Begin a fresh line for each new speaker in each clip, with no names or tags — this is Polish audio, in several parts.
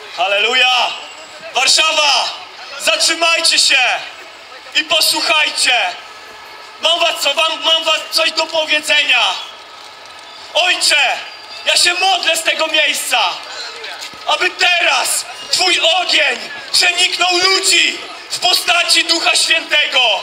Halleluja! Warszawa! Zatrzymajcie się i posłuchajcie. Mam was coś do powiedzenia. Ojcze, ja się modlę z tego miejsca, aby teraz Twój ogień przeniknął ludzi w postaci Ducha Świętego.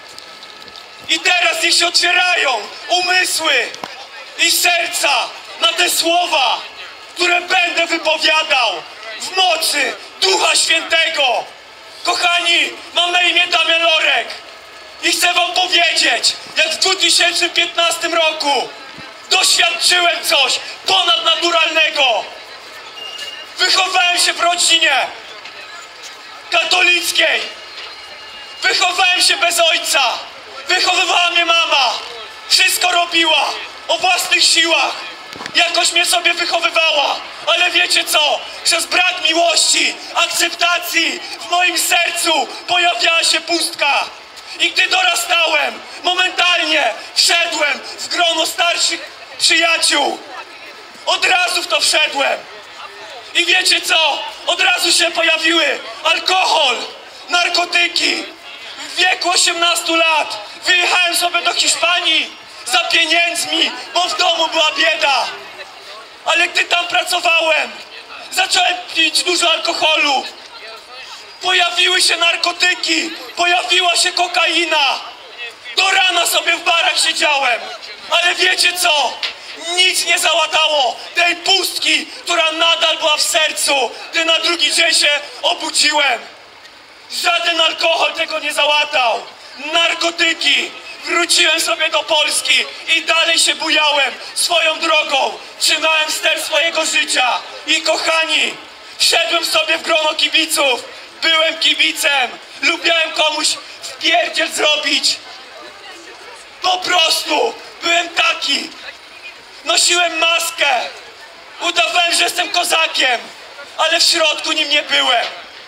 I teraz niech się otwierają umysły i serca na te słowa, które będę wypowiadał w mocy Ducha Świętego. Kochani, mam na imię Damian Lorek i chcę wam powiedzieć, jak w 2015 roku doświadczyłem coś ponadnaturalnego. Wychowałem się w rodzinie katolickiej. Wychowałem się bez ojca. Wychowywała mnie mama. Wszystko robiła o własnych siłach. Jakoś mnie sobie wychowywała. Ale wiecie co? Przez brak miłości, akceptacji w moim sercu pojawiała się pustka. I gdy dorastałem, momentalnie wszedłem w grono starszych przyjaciół. Od razu w to wszedłem. I wiecie co? Od razu się pojawiły alkohol, narkotyki. W wieku 18 lat wyjechałem sobie do Hiszpanii za pieniędzmi, bo w domu była bieda. Ale gdy tam pracowałem, zacząłem pić dużo alkoholu. Pojawiły się narkotyki, pojawiła się kokaina. Do rana sobie w barach siedziałem. Ale wiecie co? Nic nie załatało tej pustki, która nadal była w sercu, gdy na drugi dzień się obudziłem. Żaden alkohol tego nie załatał. Narkotyki. Wróciłem sobie do Polski i dalej się bujałem swoją drogą. Trzymałem ster swojego życia. I kochani, wszedłem sobie w grono kibiców. Byłem kibicem. Lubiałem komuś wpierdziel zrobić. Po prostu byłem taki. Nosiłem maskę. Udawałem, że jestem kozakiem. Ale w środku nim nie byłem.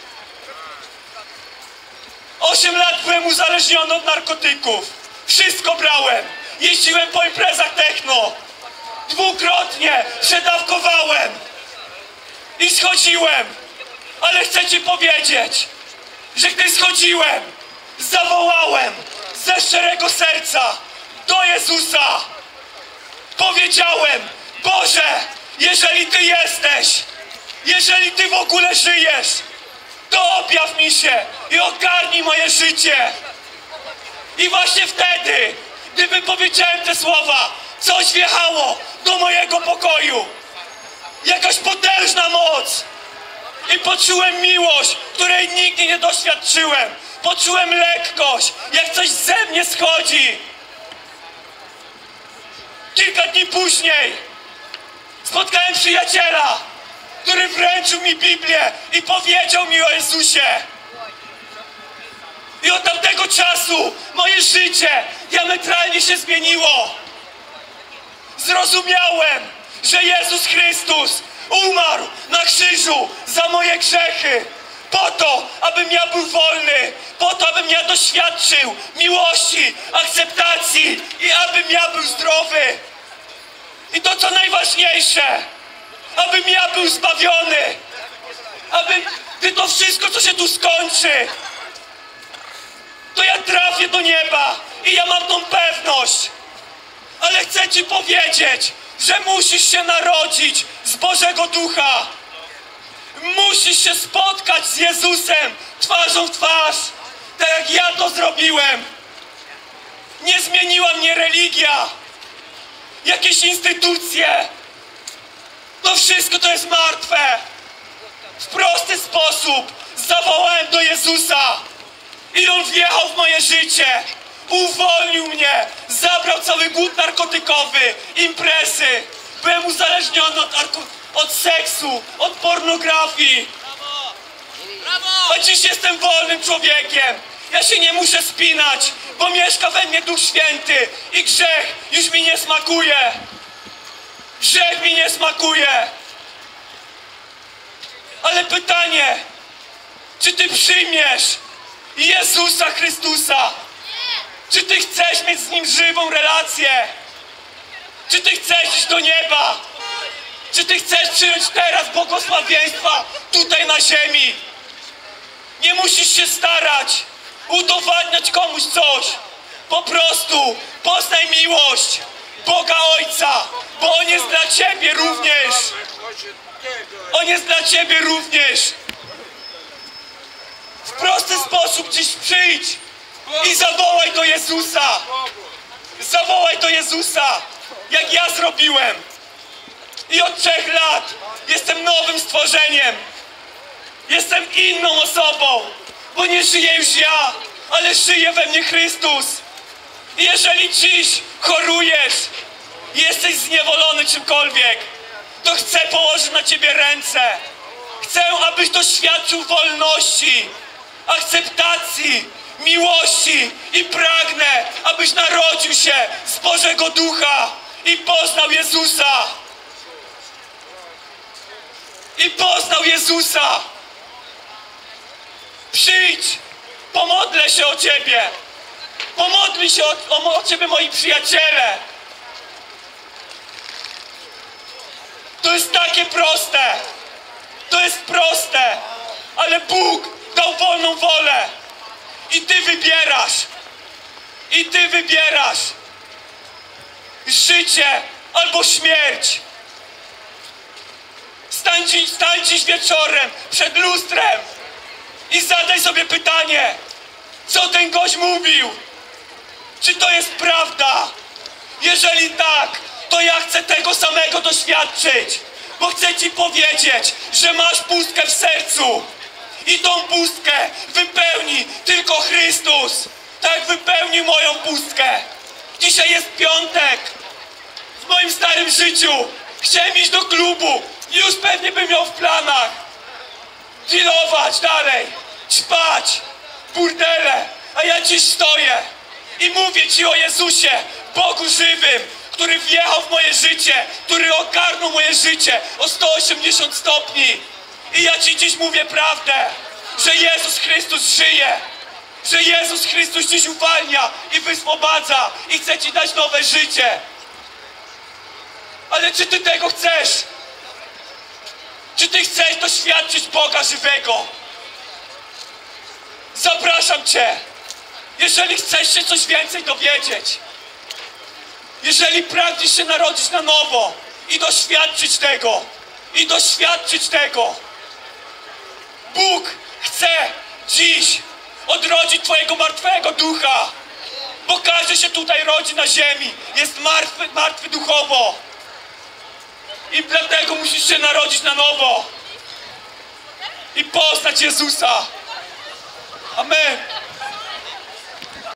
8 lat byłem uzależniony od narkotyków. Wszystko brałem. Jeździłem po imprezach techno. Dwukrotnie przedawkowałem. I schodziłem. Ale chcę ci powiedzieć, że gdy schodziłem, zawołałem ze szczerego serca do Jezusa. Powiedziałem: Boże, jeżeli Ty jesteś, jeżeli Ty w ogóle żyjesz, to objaw mi się i ogarnij moje życie. I właśnie wtedy, gdy powiedziałem te słowa, coś wjechało do mojego pokoju. Jakaś potężna moc. I poczułem miłość, której nigdy nie doświadczyłem. Poczułem lekkość, jak coś ze mnie schodzi. Kilka dni później spotkałem przyjaciela, który wręczył mi Biblię i powiedział mi o Jezusie. I od tamtego czasu moje życie diametralnie się zmieniło. Zrozumiałem, że Jezus Chrystus umarł na krzyżu za moje grzechy. Po to, abym ja był wolny. Po to, abym ja doświadczył miłości, akceptacji i abym ja był zdrowy. I to, co najważniejsze, abym ja był zbawiony. Gdy to wszystko, co się tu skończy, to ja trafię do nieba i ja mam tą pewność. Ale chcę ci powiedzieć, że musisz się narodzić z Bożego Ducha. Musisz się spotkać z Jezusem twarzą w twarz, tak jak ja to zrobiłem. Nie zmieniła mnie religia, jakieś instytucje. To wszystko to jest martwe. W prosty sposób zawołałem do Jezusa i On wjechał w moje życie. Uwolnił mnie, zabrał cały głód narkotykowy, imprezy. Byłem uzależniony od seksu, od pornografii. A dziś jestem wolnym człowiekiem. Ja się nie muszę spinać, bo mieszka we mnie Duch Święty i grzech już mi nie smakuje. Grzech mi nie smakuje. Ale pytanie, czy ty przyjmiesz Jezusa Chrystusa? Czy ty chcesz mieć z Nim żywą relację? Czy ty chcesz iść do nieba? Czy ty chcesz przyjąć teraz błogosławieństwa tutaj na ziemi? Nie musisz się starać, udowadniać komuś coś. Po prostu poznaj miłość Boga Ojca, bo On jest dla ciebie również. On jest dla ciebie również. W prosty sposób dziś przyjdź i zawołaj do Jezusa. Zawołaj do Jezusa, jak ja zrobiłem. I od 3 lat jestem nowym stworzeniem. Jestem inną osobą, bo nie żyję już ja, ale żyje we mnie Chrystus. I jeżeli dziś chorujesz, jesteś zniewolony czymkolwiek, to chcę położyć na ciebie ręce. Chcę, abyś doświadczył wolności, akceptacji, miłości i pragnę, abyś narodził się z Bożego Ducha i poznał Jezusa. I poznał Jezusa. Przyjdź, pomodlę się o ciebie. Pomodli się o ciebie moi przyjaciele. To jest takie proste. To jest proste. Ale Bóg dał wolną wolę. I ty wybierasz. I ty wybierasz. Życie albo śmierć. Stań dziś wieczorem przed lustrem i zadaj sobie pytanie, co ten gość mówił? Czy to jest prawda? Jeżeli tak, to ja chcę tego samego doświadczyć, bo chcę ci powiedzieć, że masz pustkę w sercu i tą pustkę wypełni tylko Chrystus, tak jak wypełnił moją pustkę. Dzisiaj jest piątek. W moim starym życiu chciałem iść do klubu i już pewnie bym miał w planach dealować dalej, ćpać, burdele, a ja dziś stoję i mówię ci o Jezusie, Bogu żywym, który wjechał w moje życie, który ogarnął moje życie o 180 stopni. I ja ci dziś mówię prawdę, że Jezus Chrystus żyje, że Jezus Chrystus dziś uwalnia i wyswobadza i chce ci dać nowe życie. Ale czy ty tego chcesz? Czy ty chcesz doświadczyć Boga żywego? Zapraszam cię. Jeżeli chcesz się coś więcej dowiedzieć, jeżeli pragniesz się narodzić na nowo i doświadczyć tego, Bóg chce dziś odrodzić twojego martwego ducha, bo każdy się tutaj rodzi na ziemi, jest martwy duchowo. I dlatego musisz się narodzić na nowo i poznać Jezusa. Amen.